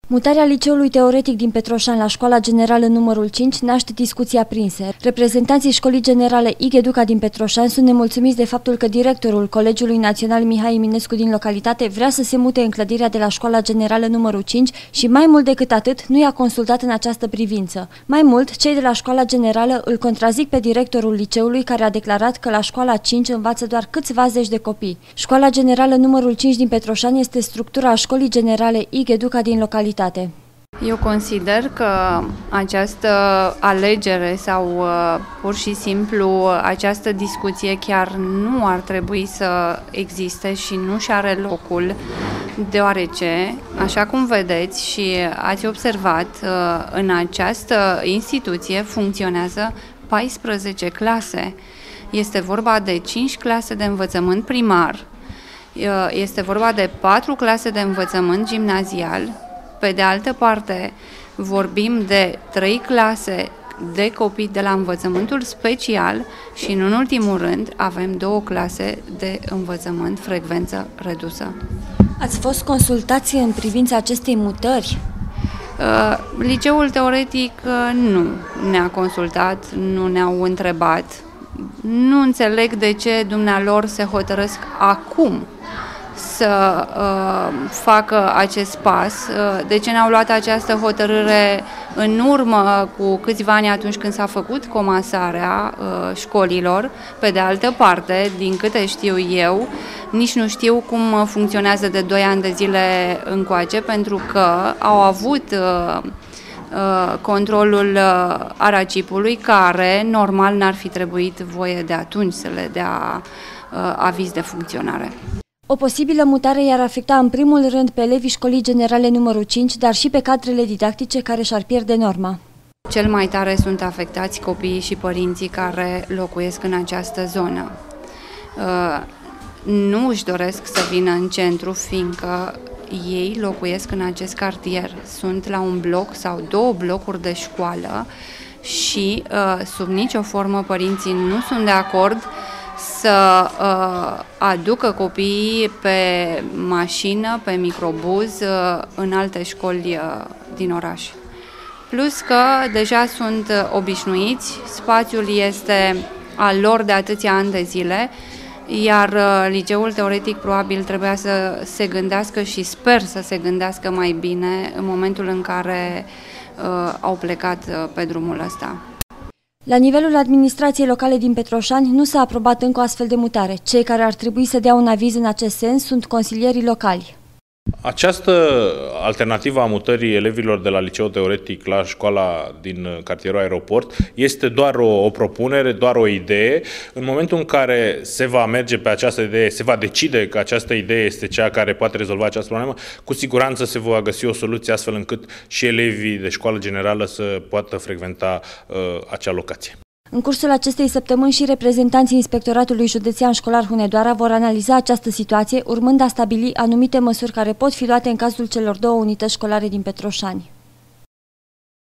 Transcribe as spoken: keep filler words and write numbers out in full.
Mutarea liceului teoretic din Petroșani la școala generală numărul cinci naște discuții aprinse. Reprezentanții școlii generale I G Educa din Petroșani sunt nemulțumiți de faptul că directorul Colegiului Național Mihai Eminescu din localitate vrea să se mute în clădirea de la școala generală numărul cinci și mai mult decât atât nu i-a consultat în această privință. Mai mult, cei de la școala generală îl contrazic pe directorul liceului care a declarat că la școala cinci învață doar câțiva zeci de copii. Școala generală numărul cinci din Petroșani este structura școlii generale I G Educa din localitate. Eu consider că această alegere sau pur și simplu această discuție chiar nu ar trebui să existe și nu și are locul, deoarece, așa cum vedeți și ați observat, în această instituție funcționează paisprezece clase. Este vorba de cinci clase de învățământ primar, este vorba de patru clase de învățământ gimnazial. Pe de altă parte, vorbim de trei clase de copii de la învățământul special și, în ultimul rând, avem două clase de învățământ frecvență redusă. Ați fost consultați în privința acestei mutări? Uh, liceul teoretic uh, nu ne-a consultat, nu ne-au întrebat. Nu înțeleg de ce dumnealor se hotărăsc acum să uh, facă acest pas, uh, de ce n-au luat această hotărâre în urmă cu câțiva ani atunci când s-a făcut comasarea uh, școlilor. Pe de altă parte, din câte știu eu, nici nu știu cum funcționează de doi ani de zile încoace, pentru că au avut uh, uh, controlul uh, Aracipului, care normal n-ar fi trebuit voie de atunci să le dea uh, aviz de funcționare. O posibilă mutare i-ar afecta în primul rând pe elevii școlii generale numărul cinci, dar și pe cadrele didactice care și-ar pierde norma. Cel mai tare sunt afectați copiii și părinții care locuiesc în această zonă. Nu își doresc să vină în centru, fiindcă ei locuiesc în acest cartier. Sunt la un bloc sau două blocuri de școală și sub nicio formă părinții nu sunt de acord să uh, aducă copiii pe mașină, pe microbuz, uh, în alte școli uh, din oraș. Plus că deja sunt uh, obișnuiți, spațiul este al lor de atâția ani de zile, iar uh, liceul teoretic probabil trebuia să se gândească și sper să se gândească mai bine în momentul în care uh, au plecat uh, pe drumul ăsta. La nivelul administrației locale din Petroșani nu s-a aprobat încă o astfel de mutare. Cei care ar trebui să dea un aviz în acest sens sunt consilierii locali. Această alternativă a mutării elevilor de la liceul teoretic la școala din cartierul Aeroport este doar o, o propunere, doar o idee. În momentul în care se va merge pe această idee, se va decide că această idee este cea care poate rezolva această problemă, cu siguranță se va găsi o soluție astfel încât și elevii de școală generală să poată frecventa uh, acea locație. În cursul acestei săptămâni și reprezentanții Inspectoratului Județean Școlar Hunedoara vor analiza această situație, urmând a stabili anumite măsuri care pot fi luate în cazul celor două unități școlare din Petroșani.